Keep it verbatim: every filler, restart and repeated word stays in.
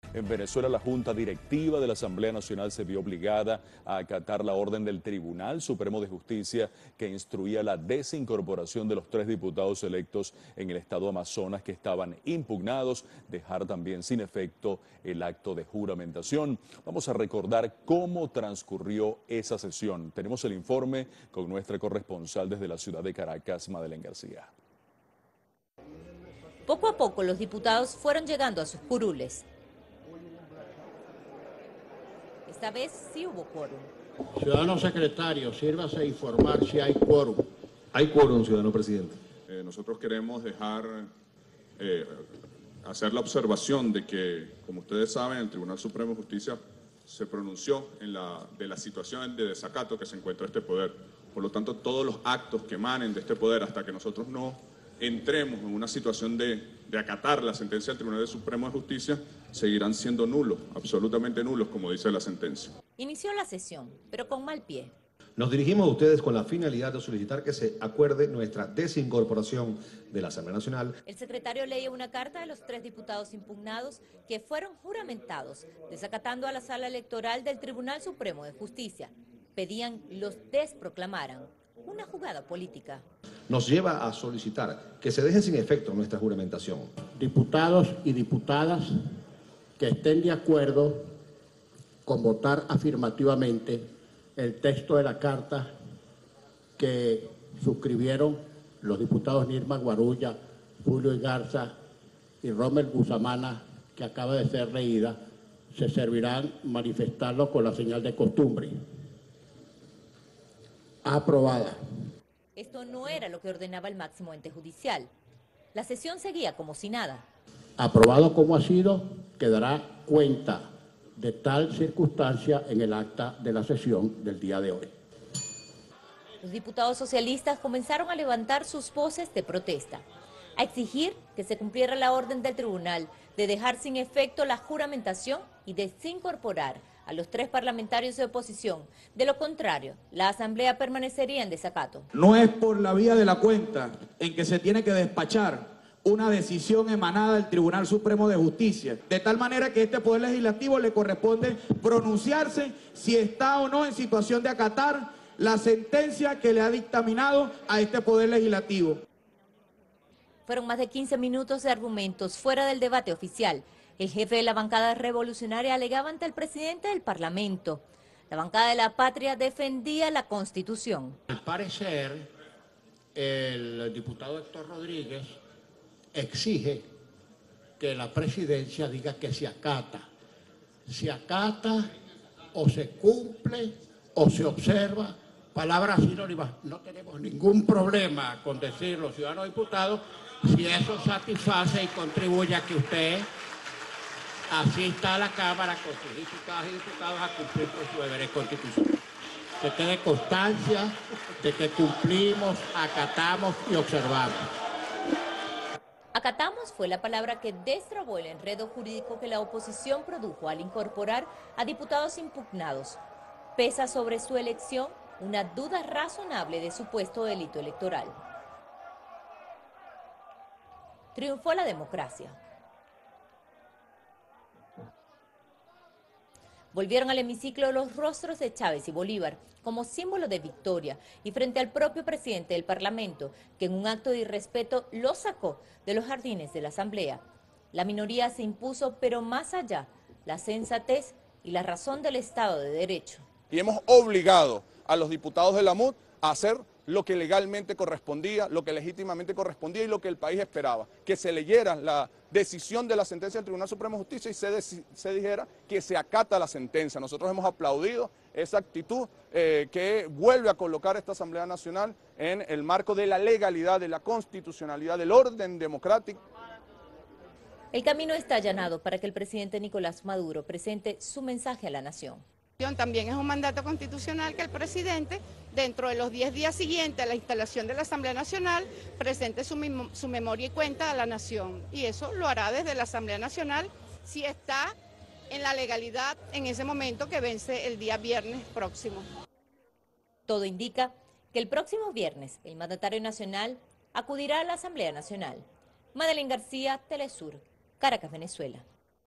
En Venezuela, la Junta Directiva de la Asamblea Nacional se vio obligada a acatar la orden del Tribunal Supremo de Justicia que instruía la desincorporación de los tres diputados electos en el estado Amazonas que estaban impugnados, dejar también sin efecto el acto de juramentación. Vamos a recordar cómo transcurrió esa sesión. Tenemos el informe con nuestra corresponsal desde la ciudad de Caracas, Madeleine García. Poco a poco los diputados fueron llegando a sus curules. Esta vez sí hubo quórum. Ciudadano secretario, sírvase a informar si hay quórum. Hay quórum, ciudadano presidente. Eh, nosotros queremos dejar, eh, hacer la observación de que, como ustedes saben, el Tribunal Supremo de Justicia se pronunció en la, de la situación de desacato que se encuentra este poder. Por lo tanto, todos los actos que emanen de este poder, hasta que nosotros no entremos en una situación de, de acatar la sentencia del Tribunal Supremo de Justicia, seguirán siendo nulos, absolutamente nulos, como dice la sentencia. Inició la sesión, pero con mal pie. Nos dirigimos a ustedes con la finalidad de solicitar que se acuerde nuestra desincorporación de la Asamblea Nacional. El secretario leía una carta de los tres diputados impugnados que fueron juramentados, desacatando a la sala electoral del Tribunal Supremo de Justicia. Pedían los desproclamaran. Una jugada política. Nos lleva a solicitar que se deje sin efecto nuestra juramentación. Diputados y diputadas que estén de acuerdo con votar afirmativamente el texto de la carta que suscribieron los diputados Nirma Guarulla, Julio Igarza y Rommel Busamana, que acaba de ser leída, se servirán manifestarlo con la señal de costumbre. Aprobada. Esto no era lo que ordenaba el máximo ente judicial. La sesión seguía como si nada. Aprobado como ha sido, quedará cuenta de tal circunstancia en el acta de la sesión del día de hoy. Los diputados socialistas comenzaron a levantar sus voces de protesta, a exigir que se cumpliera la orden del tribunal de dejar sin efecto la juramentación y desincorporar a los tres parlamentarios de oposición. De lo contrario, la Asamblea permanecería en desacato. No es por la vía de la cuenta en que se tiene que despachar una decisión emanada del Tribunal Supremo de Justicia, de tal manera que a este Poder Legislativo le corresponde pronunciarse si está o no en situación de acatar la sentencia que le ha dictaminado a este Poder Legislativo. Fueron más de quince minutos de argumentos fuera del debate oficial. El jefe de la bancada revolucionaria alegaba ante el presidente del Parlamento. La bancada de la Patria defendía la Constitución. Al parecer, el diputado Héctor Rodríguez exige que la presidencia diga que se acata. Se acata o se cumple o se observa. Palabras sinónimas. No tenemos ningún problema con decirlo, ciudadanos diputados, si eso satisface y contribuye a que usted asista a la Cámara con sus diputados y diputados a cumplir con sus deberes constitucionales. Que quede constancia de que cumplimos, acatamos y observamos. Acatamos fue la palabra que destrabó el enredo jurídico que la oposición produjo al incorporar a diputados impugnados. Pesa sobre su elección una duda razonable de supuesto delito electoral. Triunfó la democracia. Volvieron al hemiciclo los rostros de Chávez y Bolívar como símbolo de victoria y frente al propio presidente del Parlamento, que en un acto de irrespeto lo sacó de los jardines de la Asamblea. La minoría se impuso, pero más allá, la sensatez y la razón del Estado de Derecho. Y hemos obligado a los diputados de la M U D a hacer lo que legalmente correspondía, lo que legítimamente correspondía y lo que el país esperaba, que se leyera la decisión de la sentencia del Tribunal Supremo de Justicia y se, se dijera que se acata la sentencia. Nosotros hemos aplaudido esa actitud eh, que vuelve a colocar esta Asamblea Nacional en el marco de la legalidad, de la constitucionalidad, del orden democrático. El camino está allanado para que el presidente Nicolás Maduro presente su mensaje a la nación. También es un mandato constitucional que el presidente, dentro de los diez días siguientes a la instalación de la Asamblea Nacional, presente su, su memoria y cuenta a la nación. Y eso lo hará desde la Asamblea Nacional si está en la legalidad en ese momento que vence el día viernes próximo. Todo indica que el próximo viernes el mandatario nacional acudirá a la Asamblea Nacional. Madeleine García, Telesur, Caracas, Venezuela.